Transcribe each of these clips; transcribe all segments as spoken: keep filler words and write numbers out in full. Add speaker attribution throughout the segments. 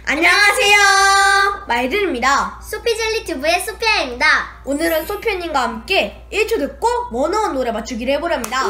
Speaker 1: 안녕하세요, 마이들입니다.
Speaker 2: 소피젤리튜브의 소피아입니다.
Speaker 1: 오늘은 소피아님과 함께 일 초 듣고 원어원 노래 맞추기를 해보렵니다.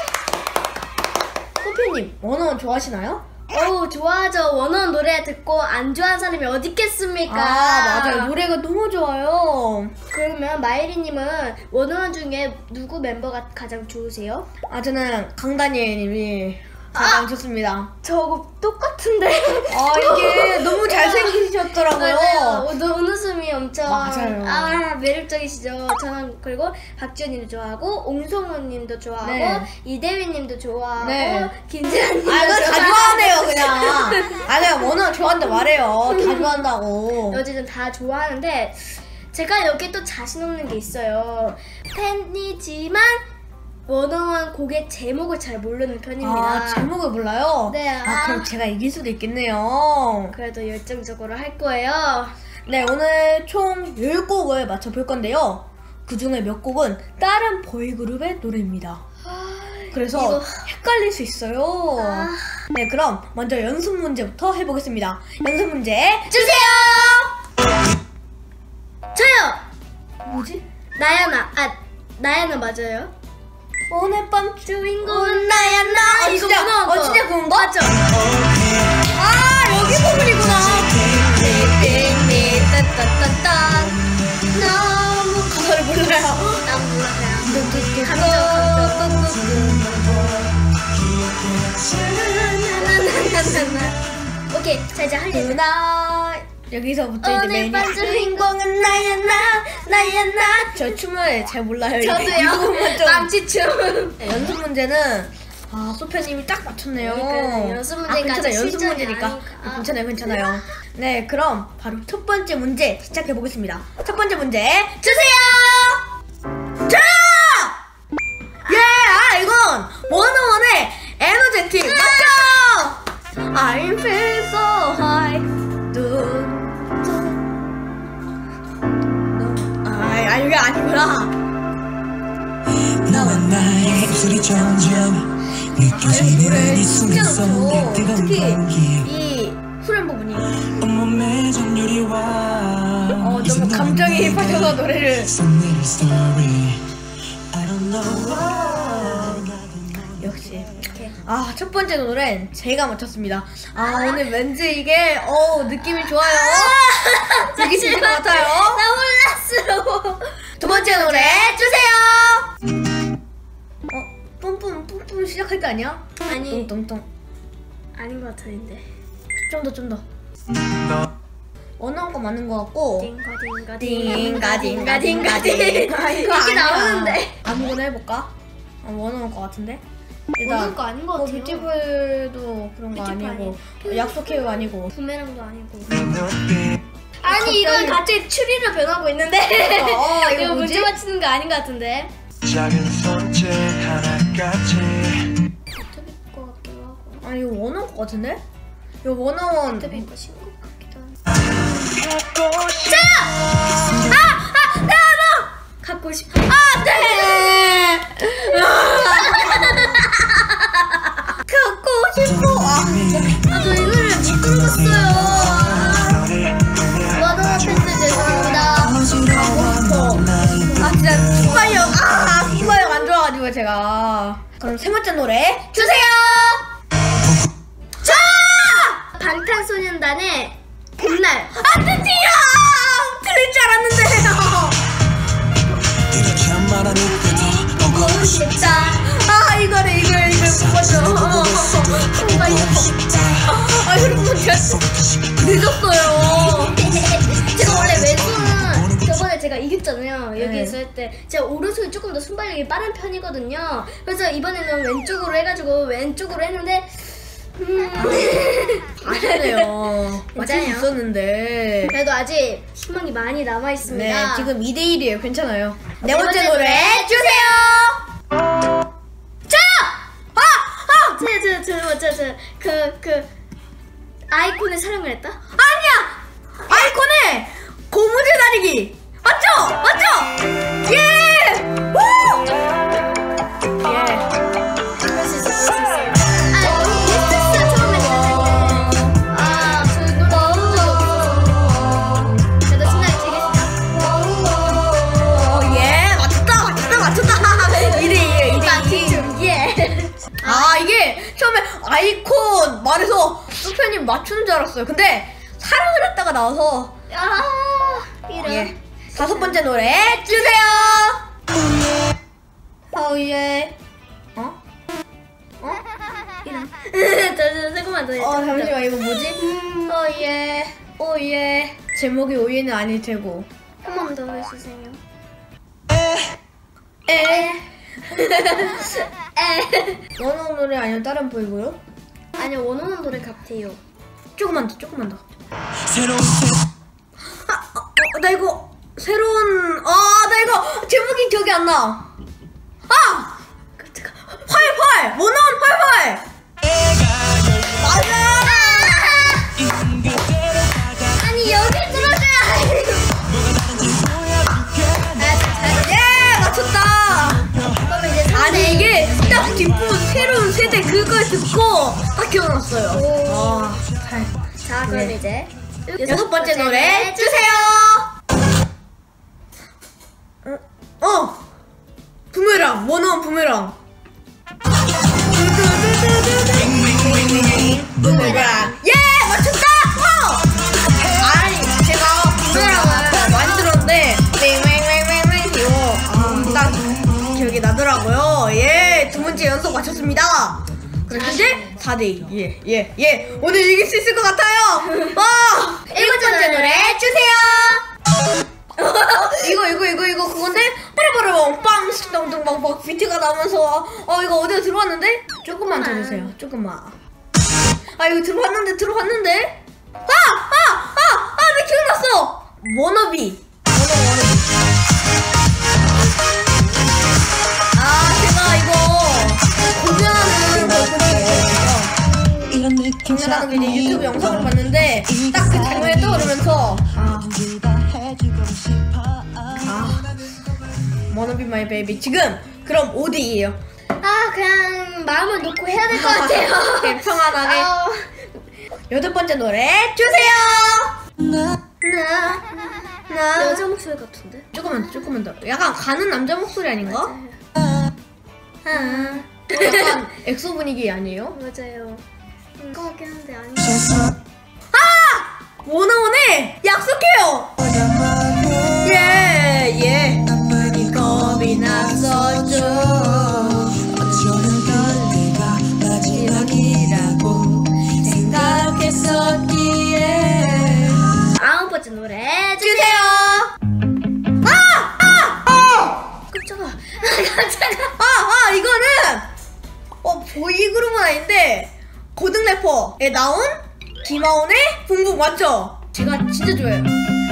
Speaker 1: 소피아님, 원어원 좋아하시나요?
Speaker 2: 어우, 좋아하죠. 원어원 노래 듣고 안 좋아하는 사람이 어디 있겠습니까?
Speaker 1: 아, 맞아요. 노래가 너무 좋아요.
Speaker 2: 그러면 마이리님은 원어원 중에 누구 멤버가 가장 좋으세요?
Speaker 1: 아, 저는 강다니엘님이 가장
Speaker 2: 아!
Speaker 1: 좋습니다.
Speaker 2: 저거 똑같은데?
Speaker 1: 아, 이게 너무 잘생기셨더라고요.
Speaker 2: 맞아요. 어, 눈웃음이 엄청
Speaker 1: 맞아요.
Speaker 2: 아, 매력적이시죠. 저는 그리고 박지현님도 좋아하고 옹성우님도 좋아하고
Speaker 1: 네.
Speaker 2: 이대휘님도 좋아하고
Speaker 1: 네.
Speaker 2: 김재환님도
Speaker 1: 아, 이거 다
Speaker 2: 좋아하고
Speaker 1: 좋아하네요, 그냥. 아, 그냥 원어원 좋아한다 말해요. 다 좋아한다고.
Speaker 2: 어쨌든 다 좋아하는데 제가 여기 또 자신 없는 게 있어요. 팬이지만 원어원 곡의 제목을 잘 모르는 편입니다.
Speaker 1: 아, 제목을 몰라요?
Speaker 2: 네.
Speaker 1: 아,
Speaker 2: 아.
Speaker 1: 그럼 제가 이길 수도 있겠네요.
Speaker 2: 그래도 열정적으로 할 거예요.
Speaker 1: 네, 오늘 총 열 곡을 맞춰볼 건데요. 그 중에 몇 곡은 다른 보이그룹의 노래입니다. 그래서
Speaker 2: 이거...
Speaker 1: 헷갈릴 수 있어요.
Speaker 2: 아...
Speaker 1: 네, 그럼 먼저 연습 문제부터 해보겠습니다. 연습 문제 주세요!
Speaker 2: 저요!
Speaker 1: 뭐지?
Speaker 2: 나야나. 아, 나야나 맞아요?
Speaker 1: 오늘 밤
Speaker 2: 주인공은
Speaker 1: 나야 나. 어,
Speaker 2: 이거
Speaker 1: 진짜,
Speaker 2: 원어원
Speaker 1: 어,
Speaker 2: 거.
Speaker 1: 진짜 그건 거?
Speaker 2: 맞죠?
Speaker 1: 아, 여기 부분이구나.
Speaker 2: 너무
Speaker 1: 가사를 몰라요.
Speaker 2: 난 몰라요. 감정 오케이, 자 이제 할 일.
Speaker 1: 누나 여기서부터 이제
Speaker 2: 오늘
Speaker 1: 메인이
Speaker 2: 밤
Speaker 1: 주인공은 나야 나 나야 나. 저 춤을 잘 몰라요. 이
Speaker 2: 저도요.
Speaker 1: 부분만 좀.
Speaker 2: 망치춤.
Speaker 1: 네, 연습 문제는 아, 소피아님이 딱 맞췄네요.
Speaker 2: 그러니까요. 연습 문제니까
Speaker 1: 아, 괜찮아요.
Speaker 2: 아직
Speaker 1: 연습
Speaker 2: 실전이
Speaker 1: 문제니까.
Speaker 2: 아니니까.
Speaker 1: 아, 괜찮아요, 괜찮아요. 네, 그럼 바로 첫 번째 문제 시작해 보겠습니다. 첫 번째 문제 주세요. 자, 예, 아, 이건 원어원의 에너제틱 맞죠? I'm feel so high. 두, 두. 아, 아, 이게 아니구나.
Speaker 3: 너와 나의 입술이 점점 느껴지는 이
Speaker 1: 진짜
Speaker 3: 순간속
Speaker 1: 좋죠.
Speaker 3: 뜨거운
Speaker 1: 특히
Speaker 3: 공기
Speaker 1: 이 후렴 부분이
Speaker 3: 온몸에 전율이와
Speaker 1: 어, 너무 감정이입하셔서 노래를. 역시 아, 첫 번째 노래는 제가 맞췄습니다. 아, 오늘 왠지 이게 어 느낌이 좋아요. 이길 수 있을 것 같아요.
Speaker 2: 나 혼란스러워.
Speaker 1: 두 번째 노래 주세요. 어, 뿜뿜 뿜뿜 시작할 때 아니야?
Speaker 2: 아니,
Speaker 1: 똥똥똥.
Speaker 2: 아닌 것 같은데.
Speaker 1: 좀 더 좀 더. 원하는 거 맞는 거 같고.
Speaker 2: 딩가 딩가
Speaker 1: 딩가 딩가 딩가 딩. 아, 이거
Speaker 2: 이게
Speaker 1: 아니야.
Speaker 2: 나오는데.
Speaker 1: 아무거나 해볼까? 아, 원하는 거 같은데.
Speaker 2: 원하는 거 아닌 것
Speaker 1: 뭐
Speaker 2: 같아요.
Speaker 1: 뷰티풀도 그런 거
Speaker 2: 뷰티풀
Speaker 1: 아니고
Speaker 2: 아니에요.
Speaker 1: 약속해요 아니고.
Speaker 2: 부메랑도 아니고.
Speaker 1: 갑자기-
Speaker 2: 아니, 이건 갑자기 추리로 변하고 있는데.
Speaker 1: 어, 이거
Speaker 2: 이거
Speaker 1: 뭐지?
Speaker 2: 문제 맞히는 거 아닌 것 같은데.
Speaker 3: 작은 손짓 하나까지
Speaker 2: 비트비일 것 같기도 하고.
Speaker 1: 아, 이거 원하는 거 같은데? 이거 원하원.
Speaker 2: 비트비일 거 신곡 같기도 하고.
Speaker 3: 갖고 싶어
Speaker 2: 갖고 싶어.
Speaker 1: 아, 네. 갖고 싶어. 아,
Speaker 2: 아, 저 이 노래 못 들었어요. 원어원 팬들 죄송합니다.
Speaker 1: 아, 진짜 순발력. 아, 순발력 안 좋아가지고 제가. 그럼 세 번째 노래 주세요. 자!
Speaker 2: 방탄소년단의 봄날.
Speaker 1: 아, 드디어! 틀릴 줄 알았는데요.
Speaker 3: 이렇게 말하니까 더 보고 싶다
Speaker 1: 아, 이거를 이걸 이걸 뭐죠?
Speaker 3: 보고 싶다
Speaker 1: 아, 여러분 제가 늦었어요.
Speaker 2: 제가 원래 왼손은 저번에 제가 이겼잖아요. 여기
Speaker 1: 네.
Speaker 2: 있을 때 제가 오른손이 조금 더 순발력이 빠른 편이거든요. 그래서 이번에는 왼쪽으로 해가지고 왼쪽으로 했는데 음...
Speaker 1: 아쉽네요. 맞출 수
Speaker 2: 괜찮아요.
Speaker 1: 있었는데.
Speaker 2: 그래도 아직 희망이 많이 남아 있습니다.
Speaker 1: 네, 지금 이 대 일이에요. 괜찮아요. 네
Speaker 2: 네
Speaker 1: 번째
Speaker 2: 번째
Speaker 1: 노래
Speaker 2: 노래
Speaker 1: 주세요. 자! 아! 아!
Speaker 2: 저저저저그 그 아이콘의 사랑을 했다?
Speaker 1: 아니야! 아이콘의 고무줄 다리기! 맞죠? 맞죠? 예! 우! 예.
Speaker 2: 할 수 있어, 할 수 있어. 아, 비슷했어 처음에. 아, 그 노래 너무
Speaker 1: 부모님 맞추는 줄 알았어요. 근데 사랑을 했다가 나와서
Speaker 2: 아, 이런.
Speaker 1: 예. 다섯 번째 노래 주세요. 어예. 어? 어?
Speaker 2: 이런. 저, 저, 조금만 더.
Speaker 1: 어 잠시만 이거 뭐지? 어예. 오예. 제목이 오예는 아닐 테고.
Speaker 2: 한 번 더 해주세요.
Speaker 1: 에.
Speaker 2: 에.
Speaker 1: 원어 노래 아니면 다른 보이고요?
Speaker 2: 아니요, 원어원 노래 같아요.
Speaker 1: 조금만 더, 조금만 더.
Speaker 3: 새로운 세
Speaker 1: 아, 어, 어, 나 이거 새로운 아, 나 이거 제목이 기억이 안 나. 아, 팔팔 원어원 팔팔. 맞아.
Speaker 2: 아니, 여기 들어줘야.
Speaker 1: 예, 맞췄다.
Speaker 2: 그럼 이제 삼 대.
Speaker 1: 아니 이게 딱 뒷부분 새로운 세대 그걸 듣고 딱 기억났어요. 아, 잘.
Speaker 2: 자, 그럼
Speaker 1: 네.
Speaker 2: 이제
Speaker 1: 여섯 번째 노래 주세요. 어, 어, 부메랑 원어원 부메랑. 부메랑. 예, 맞췄다. 어. 아니 제가 부메랑을 많이 들었는데 맹맹맹맹맹 이거 딱 기억이 나더라고요. 예, 두 번째 연속 맞췄습니다. 그럼 현재 사 대 이. 예, 예, 예. 오늘 이길 수 있을 것 같아요. 와! 일곱 번째 노래 주세요. 이거 이거 이거 이거 그건데 빠라바라봉 빵 덩덩빵빵 비트가 나면서 어 이거 어디서 들어왔는데? 조금만 더 주세요. 조금만. 아 이거 들어왔는데 들어왔는데? 아! 아! 아! 아! 나 기억났어! 워너비. 워너 워너비. 아 제가 이거 공연하는 거 보니까
Speaker 3: 이런 느낌
Speaker 1: 공연하는 게 이제 유튜브 영상을 봤는데 딱 그 장면이 떠오르면서 아, 아 워너비 마이 베이비. 지금 그럼 오 대 이예요.
Speaker 2: 아, 그냥 마음을 놓고 해야 될 것 같아요.
Speaker 1: 네, 평안하게.
Speaker 2: 어,
Speaker 1: 여덟 번째 노래 주세요.
Speaker 3: 나
Speaker 1: 나, 나.
Speaker 2: 여자 목소리 같은데?
Speaker 1: 조금만 더, 조금만 더. 약간 가는 남자 목소리 아닌가?
Speaker 2: 맞아요.
Speaker 1: 아, 약간 엑소 분위기 아니에요?
Speaker 2: 맞아요. 이거 같긴 한데 아니.
Speaker 1: 아! 원어원에 약속해요. 예, 예. 겁이 났었죠.
Speaker 3: 어쩌면 그때가 마지막이라고
Speaker 1: 생각했었기에.
Speaker 2: 아홉 번째 노래
Speaker 1: 주세요. 아! 아! 아!
Speaker 2: 깜짝아. 깜짝아.
Speaker 1: 아! 아! 이거는 어 보이그룹은 아닌데 고등 래퍼에 나온 김하온의 붕붕 맞죠? 제가 진짜 좋아해요.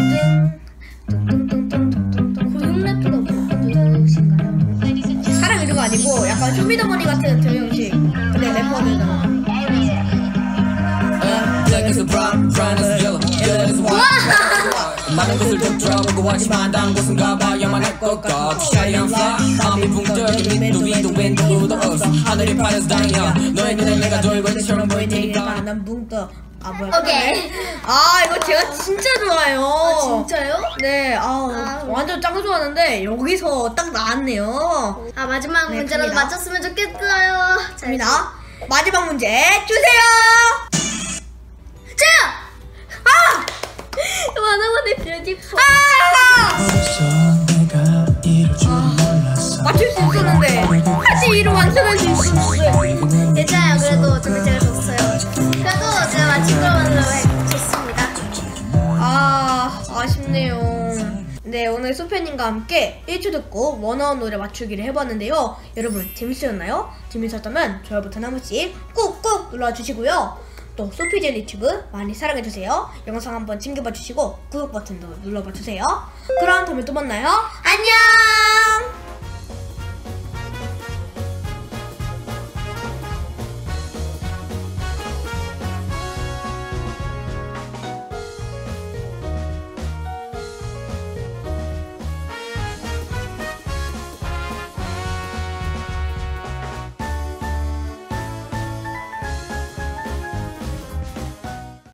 Speaker 2: 고용 래퍼가 누구신가요?
Speaker 1: 사람 이름 아니고 약간 쇼미더머니 같은 정형식. 근데 래퍼들 나와.
Speaker 4: Black is a brown, brown is yellow, yellow is white. 많은 곳을 던져보고 하지만 단 곳은 가봐야만 할 것 같아. Shining fly, 마음이 붕 떠. 밑도 위도 왼쪽도 없어. 하늘이 파래서 다행이야. 너의 눈에 내가 돌고처럼 보이니까.
Speaker 1: 난 붕 떠. 아 뭐야?
Speaker 2: 오케이.
Speaker 1: 아 이거 제가 진짜 좋아해요.
Speaker 2: 아, 진짜요?
Speaker 1: 네, 아,
Speaker 2: 아.
Speaker 1: 완전 짱 좋아하는데 여기서 딱 나왔네요.
Speaker 2: 아, 마지막
Speaker 1: 네,
Speaker 2: 문제라도
Speaker 1: 갑니다.
Speaker 2: 맞췄으면 좋겠어요. 자,
Speaker 1: 갑니다. 마지막 문제 주세요. 자, 아,
Speaker 2: 원어원의 뷰티풀.
Speaker 1: 아,
Speaker 3: 어려서 내가 이럴 줄 몰랐어
Speaker 1: 맞출 수 있었는데 다시 이로 완성할 수 있었어요.
Speaker 2: 괜찮아요. 그래도 저는 제가 졌어요. 그래도 제가 맞힌 걸로 좋습니다.
Speaker 1: 아, 아쉽네요. 네, 오늘 소편님과 함께 일 초 듣고 원어원 노래 맞추기를 해봤는데요. 여러분 재밌으셨나요? 재밌었다면 좋아요 버튼 한 번씩 꾹꾹 눌러주시고요. 또 소피젤리 튜브 많이 사랑해주세요. 영상 한번 챙겨봐 주시고 구독 버튼도 눌러봐 주세요. 그럼 다음에 또 만나요. 안녕.